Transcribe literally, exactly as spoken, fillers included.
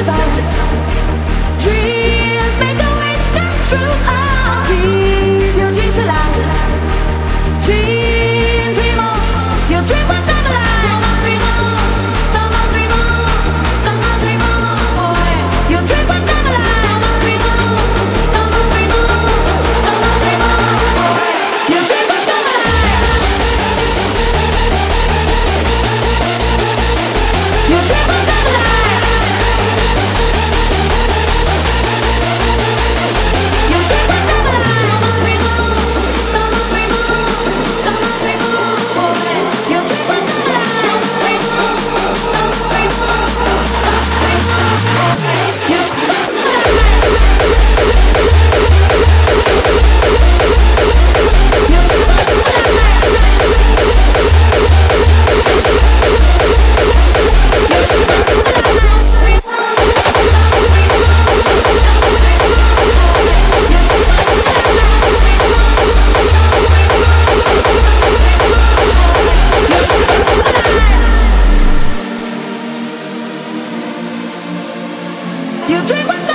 about. Dreams make a wish come true. Oh, keep your dreams alive. Dream, dream on. Your dream will come alive. Come on, dream on. Come on, dream on. Come on, dream on, boy. Your dream will come alive. Come on, dream on. Come on, dream on. Come on, dream on, boy. Your dream will come alive. Your dream will come alive. Your dream will come alive. Come on, dream on. Come on, dream on. Come on, dream on, boy. Your dream will come alive. Dream on. Come on, dream on. Come on, dream on, boy. Your dream will come alive. Your dream will come Your dream will